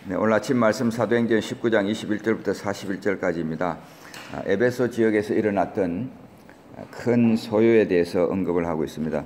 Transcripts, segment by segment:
네, 오늘 아침 말씀 사도행전 19장 21절부터 41절까지입니다. 에베소 지역에서 일어났던 큰 소요에 대해서 언급을 하고 있습니다.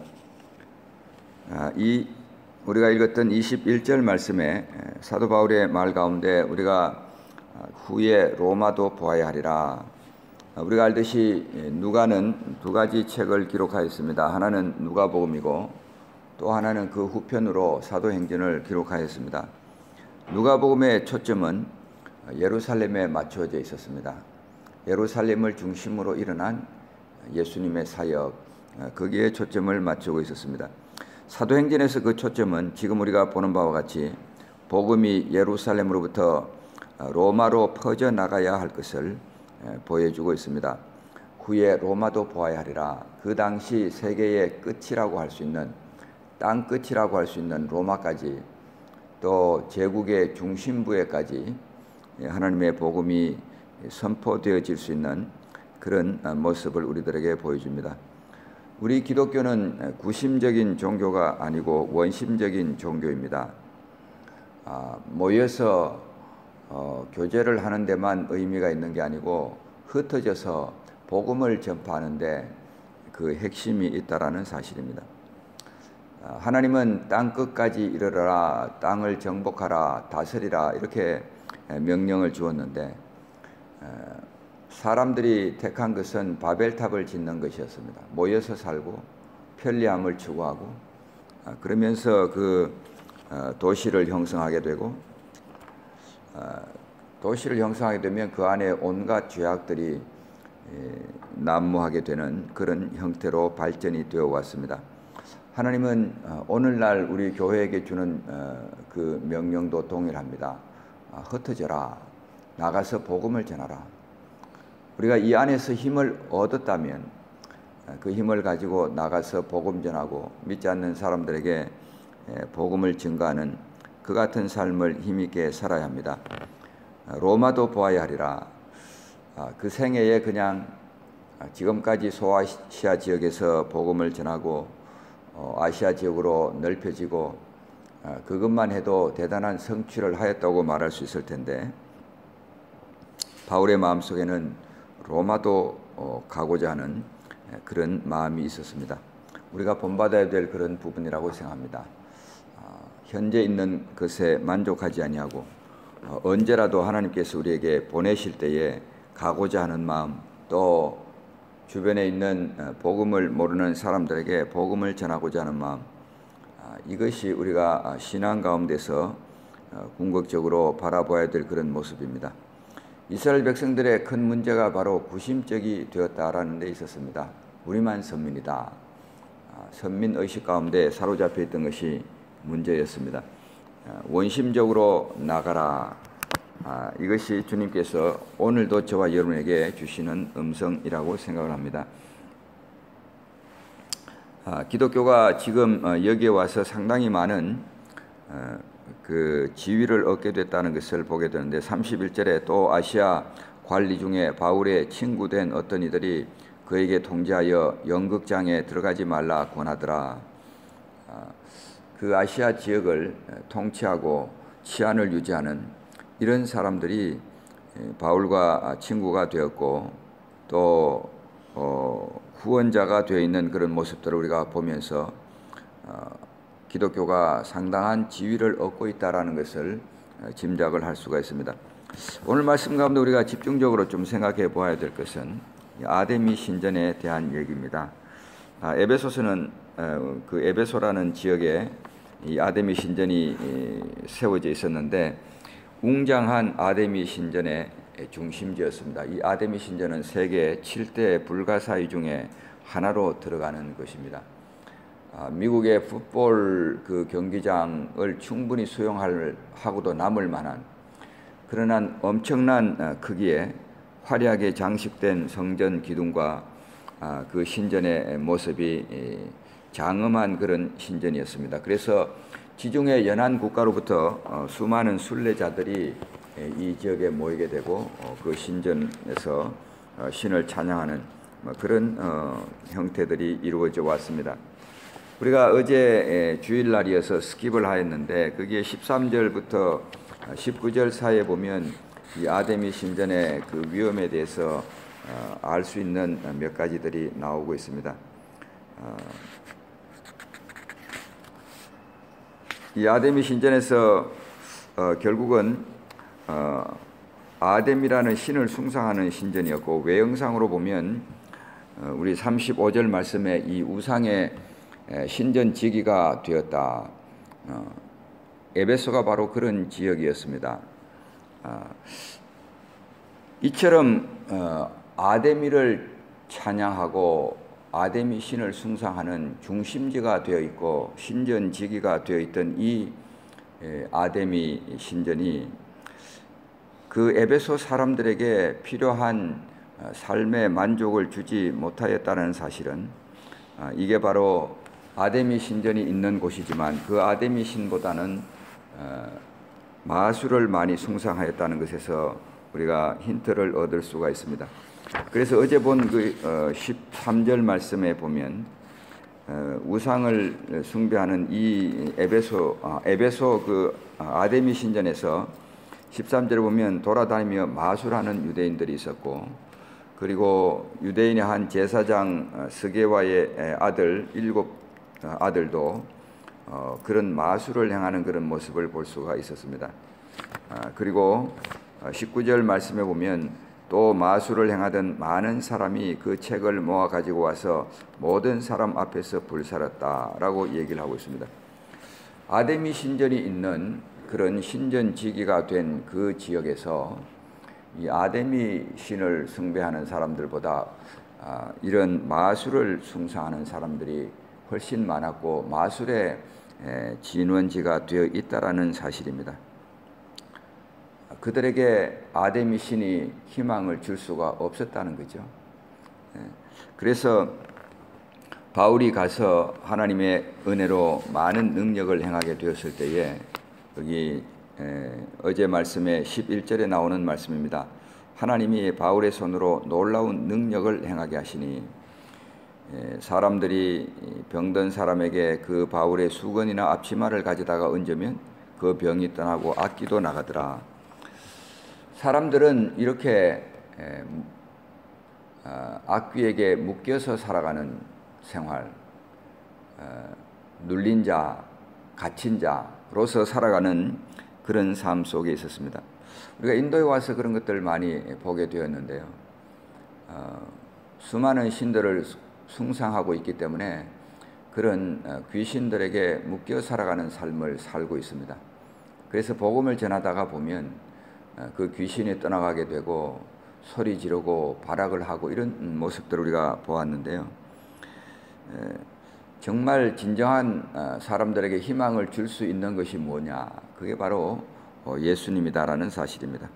우리가 읽었던 21절 말씀에 사도 바울의 말 가운데 우리가 후에 로마도 보아야 하리라. 우리가 알듯이 누가는 두 가지 책을 기록하였습니다. 하나는 누가복음이고 또 하나는 그 후편으로 사도행전을 기록하였습니다. 누가복음의 초점은 예루살렘에 맞춰져 있었습니다. 예루살렘을 중심으로 일어난 예수님의 사역, 거기에 초점을 맞추고 있었습니다. 사도행전에서 그 초점은 지금 우리가 보는 바와 같이 복음이 예루살렘으로부터 로마로 퍼져나가야 할 것을 보여주고 있습니다. 후에 로마도 보아야 하리라. 그 당시 세계의 끝이라고 할 수 있는, 땅 끝이라고 할 수 있는 로마까지, 또 제국의 중심부에까지 하나님의 복음이 선포되어질 수 있는 그런 모습을 우리들에게 보여줍니다. 우리 기독교는 구심적인 종교가 아니고 원심적인 종교입니다. 모여서 교제를 하는 데만 의미가 있는 게 아니고 흩어져서 복음을 전파하는 데 그 핵심이 있다라는 사실입니다. 하나님은 땅 끝까지 이르러라, 땅을 정복하라, 다스리라 이렇게 명령을 주었는데 사람들이 택한 것은 바벨탑을 짓는 것이었습니다. 모여서 살고 편리함을 추구하고 그러면서 그 도시를 형성하게 되고 도시를 형성하게 되면 그 안에 온갖 죄악들이 난무하게 되는 그런 형태로 발전이 되어 왔습니다. 하나님은 오늘날 우리 교회에게 주는 그 명령도 동일합니다. 흩어져라, 나가서 복음을 전하라. 우리가 이 안에서 힘을 얻었다면 그 힘을 가지고 나가서 복음 전하고 믿지 않는 사람들에게 복음을 증거하는 그 같은 삶을 힘있게 살아야 합니다. 로마도 보아야 하리라. 그 생애에 그냥 지금까지 소아시아 지역에서 복음을 전하고 아시아 지역으로 넓혀지고 그것만 해도 대단한 성취를 하였다고 말할 수 있을 텐데 바울의 마음속에는 로마도 가고자 하는 그런 마음이 있었습니다. 우리가 본받아야 될 그런 부분이라고 생각합니다. 현재 있는 것에 만족하지 아니하고 언제라도 하나님께서 우리에게 보내실 때에 가고자 하는 마음, 또 주변에 있는 복음을 모르는 사람들에게 복음을 전하고자 하는 마음, 이것이 우리가 신앙 가운데서 궁극적으로 바라봐야 될 그런 모습입니다. 이스라엘 백성들의 큰 문제가 바로 구심적이 되었다라는 데 있었습니다. 우리만 선민이다. 선민의식 가운데 사로잡혀 있던 것이 문제였습니다. 원심적으로 나가라. 이것이 주님께서 오늘도 저와 여러분에게 주시는 음성이라고 생각을 합니다. 기독교가 지금 여기에 와서 상당히 많은 그 지위를 얻게 됐다는 것을 보게 되는데 31절에 또 아시아 관리 중에 바울의 친구된 어떤 이들이 그에게 통지하여 연극장에 들어가지 말라 권하더라. 그 아시아 지역을 통치하고 치안을 유지하는 이런 사람들이 바울과 친구가 되었고 또 후원자가 되어 있는 그런 모습들을 우리가 보면서 기독교가 상당한 지위를 얻고 있다는 것을 짐작을 할 수가 있습니다. 오늘 말씀 가운데 우리가 집중적으로 좀 생각해 보아야 될 것은 아데미 신전에 대한 얘기입니다. 에베소서는 그 에베소라는 지역에 이 아데미 신전이 세워져 있었는데 웅장한 아데미 신전의 중심지였습니다. 이 아데미 신전은 세계 7대 불가사의 중에 하나로 들어가는 것입니다. 미국의 풋볼 그 경기장을 충분히 수용하고도 남을 만한 그러나 엄청난 크기의 화려하게 장식된 성전 기둥과 그 신전의 모습이 장엄한 그런 신전이었습니다. 그래서 지중해 연안 국가로부터 수많은 순례자들이 이 지역에 모이게 되고 그 신전에서 신을 찬양하는 그런 형태들이 이루어져 왔습니다. 우리가 어제 주일날이어서 스킵을 하였는데 거기에 13절부터 19절 사이에 보면 이 아데미 신전의 그 위험에 대해서 알 수 있는 몇 가지들이 나오고 있습니다. 이 아데미 신전에서 결국은 아뎀이라는 신을 숭상하는 신전이었고, 외형상으로 보면 우리 35절 말씀에 이 우상의 신전 지기가 되었다. 에베소가 바로 그런 지역이었습니다. 이처럼 아데미를 찬양하고 아데미 신을 숭상하는 중심지가 되어 있고 신전 지기가 되어 있던 이 아데미 신전이 그 에베소 사람들에게 필요한 삶의 만족을 주지 못하였다는 사실은, 이게 바로 아데미 신전이 있는 곳이지만 그 아데미 신보다는 마술을 많이 숭상하였다는 것에서 우리가 힌트를 얻을 수가 있습니다. 그래서 어제 본 그 13절 말씀에 보면 우상을 숭배하는 이 에베소 그 아데미 신전에서 13절에 보면 돌아다니며 마술하는 유대인들이 있었고, 그리고 유대인의 한 제사장 스게와의 아들 7 아들도 그런 마술을 행하는 그런 모습을 볼 수가 있었습니다. 그리고 19절 말씀에 보면 또 마술을 행하던 많은 사람이 그 책을 모아 가지고 와서 모든 사람 앞에서 불살았다라고 얘기를 하고 있습니다. 아데미 신전이 있는 그런 신전 지기가 된 그 지역에서 이 아데미 신을 숭배하는 사람들보다 이런 마술을 숭상하는 사람들이 훨씬 많았고 마술의 진원지가 되어 있다라는 사실입니다. 그들에게 아데미 신이 희망을 줄 수가 없었다는 거죠. 그래서 바울이 가서 하나님의 은혜로 많은 능력을 행하게 되었을 때에, 여기 어제 말씀에 11절에 나오는 말씀입니다. 하나님이 바울의 손으로 놀라운 능력을 행하게 하시니, 사람들이 병든 사람에게 그 바울의 수건이나 앞치마를 가져다가 얹으면 그 병이 떠나고 악기도 나가더라. 사람들은 이렇게 악귀에게 묶여서 살아가는 생활, 눌린 자, 갇힌 자로서 살아가는 그런 삶 속에 있었습니다. 우리가 인도에 와서 그런 것들을 많이 보게 되었는데요. 수많은 신들을 숭상하고 있기 때문에 그런 귀신들에게 묶여 살아가는 삶을 살고 있습니다. 그래서 복음을 전하다가 보면 그 귀신이 떠나가게 되고 소리 지르고 발악을 하고 이런 모습들을 우리가 보았는데요. 정말 진정한 사람들에게 희망을 줄 수 있는 것이 뭐냐? 그게 바로 예수님이다라는 사실입니다.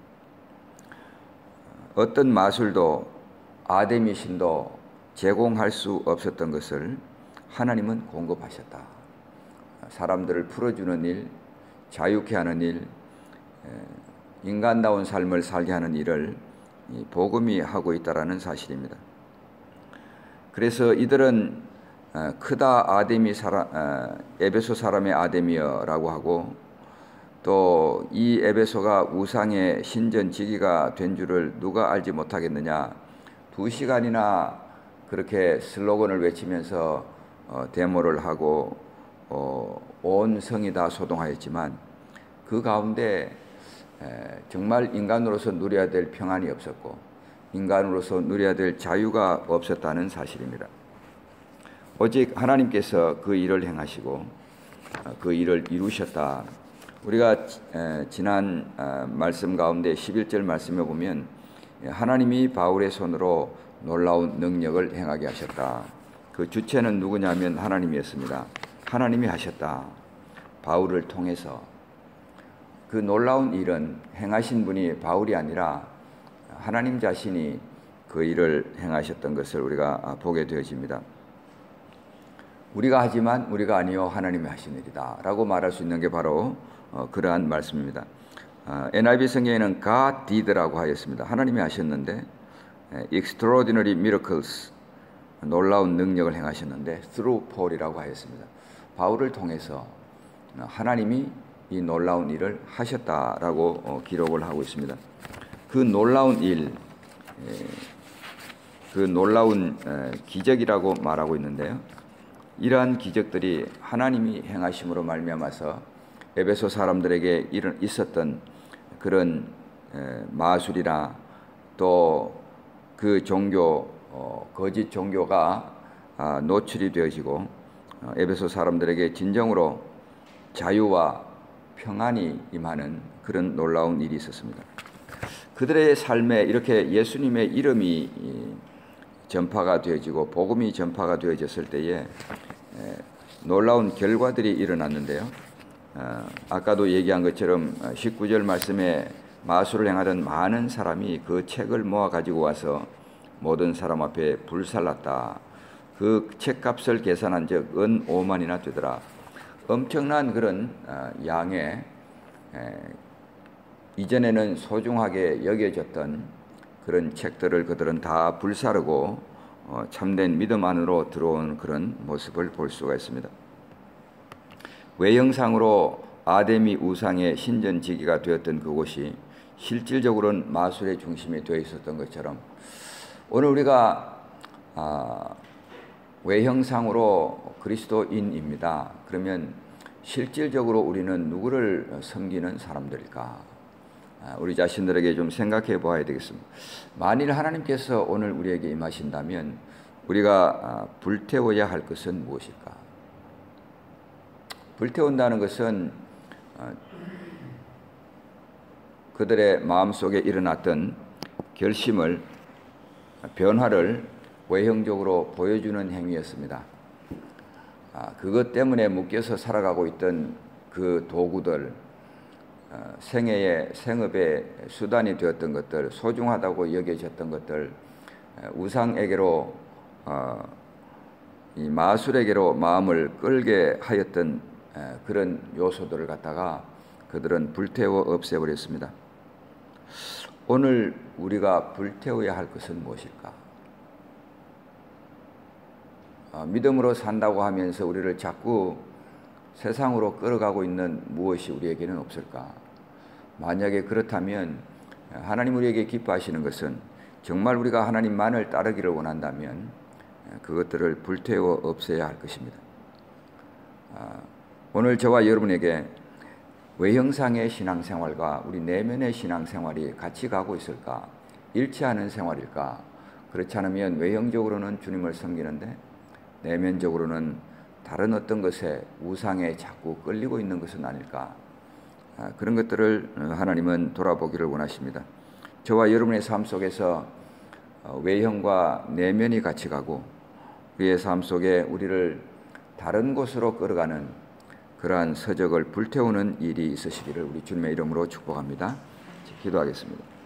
어떤 마술도 아데미 신도 제공할 수 없었던 것을 하나님은 공급하셨다. 사람들을 풀어주는 일, 자유케 하는 일, 인간다운 삶을 살게 하는 일을 복음이 하고 있다라는 사실입니다. 그래서 이들은 크다 에베소 사람의 아데미여라고 하고, 또 이 에베소가 우상의 신전 지기가 된 줄을 누가 알지 못하겠느냐. 2시간이나 그렇게 슬로건을 외치면서 데모를 하고 온 성이 다 소동하였지만 그 가운데 정말 인간으로서 누려야 될 평안이 없었고 인간으로서 누려야 될 자유가 없었다는 사실입니다. 오직 하나님께서 그 일을 행하시고 그 일을 이루셨다. 우리가 지난 말씀 가운데 11절 말씀에 보면 하나님이 바울의 손으로 놀라운 능력을 행하게 하셨다. 그 주체는 누구냐면 하나님이었습니다. 하나님이 하셨다. 바울을 통해서. 그 놀라운 일은 행하신 분이 바울이 아니라 하나님 자신이 그 일을 행하셨던 것을 우리가 보게 되어집니다. 우리가 하지만 우리가 아니요 하나님이 하신 일이다 라고 말할 수 있는 게 바로 그러한 말씀입니다. NIV 성경에는 God did라고 하였습니다. 하나님이 하셨는데 extraordinary miracles, 놀라운 능력을 행하셨는데 through Paul이라고 하였습니다. 바울을 통해서 하나님이 이 놀라운 일을 하셨다라고 기록을 하고 있습니다. 그 놀라운 일, 그 놀라운 기적이라고 말하고 있는데요. 이러한 기적들이 하나님이 행하심으로 말미암아서 에베소 사람들에게 있었던 그런 마술이나 또 그 종교, 거짓 종교가 노출이 되어지고 에베소 사람들에게 진정으로 자유와 평안이 임하는 그런 놀라운 일이 있었습니다. 그들의 삶에 이렇게 예수님의 이름이 전파가 되어지고 복음이 전파가 되어졌을 때에 놀라운 결과들이 일어났는데요. 아까도 얘기한 것처럼 19절 말씀에 마술을 행하던 많은 사람이 그 책을 모아 가지고 와서 모든 사람 앞에 불살랐다. 그 책값을 계산한 적 은 5만이나 되더라. 엄청난 그런 양의 이전에는 소중하게 여겨졌던 그런 책들을 그들은 다 불사르고 참된 믿음 안으로 들어온 그런 모습을 볼 수가 있습니다. 외형상으로 아데미 우상의 신전지기가 되었던 그곳이 실질적으로는 마술의 중심이 되어 있었던 것처럼 오늘 우리가 외형상으로 그리스도인입니다. 그러면 실질적으로 우리는 누구를 섬기는 사람들일까? 우리 자신들에게 좀 생각해 보아야 되겠습니다. 만일 하나님께서 오늘 우리에게 임하신다면 우리가 불태워야 할 것은 무엇일까? 불태운다는 것은 그들의 마음속에 일어났던 결심을, 변화를 외형적으로 보여주는 행위였습니다. 그것 때문에 묶여서 살아가고 있던 그 도구들, 생업의 수단이 되었던 것들, 소중하다고 여겨졌던 것들, 우상에게로, 이 마술에게로 마음을 끌게 하였던 그런 요소들을 갖다가 그들은 불태워 없애버렸습니다. 오늘 우리가 불태워야 할 것은 무엇일까? 믿음으로 산다고 하면서 우리를 자꾸 세상으로 끌어가고 있는 무엇이 우리에게는 없을까? 만약에 그렇다면 하나님 우리에게 기뻐하시는 것은 정말 우리가 하나님만을 따르기를 원한다면 그것들을 불태워 없애야 할 것입니다. 오늘 저와 여러분에게 외형상의 신앙생활과 우리 내면의 신앙생활이 같이 가고 있을까? 일치하는 생활일까? 그렇지 않으면 외형적으로는 주님을 섬기는데 내면적으로는 다른 어떤 것에 우상에 자꾸 끌리고 있는 것은 아닐까? 그런 것들을 하나님은 돌아보기를 원하십니다. 저와 여러분의 삶 속에서 외형과 내면이 같이 가고 우리의 삶 속에 우리를 다른 곳으로 끌어가는 그러한 서적을 불태우는 일이 있으시기를 우리 주님의 이름으로 축복합니다. 기도하겠습니다.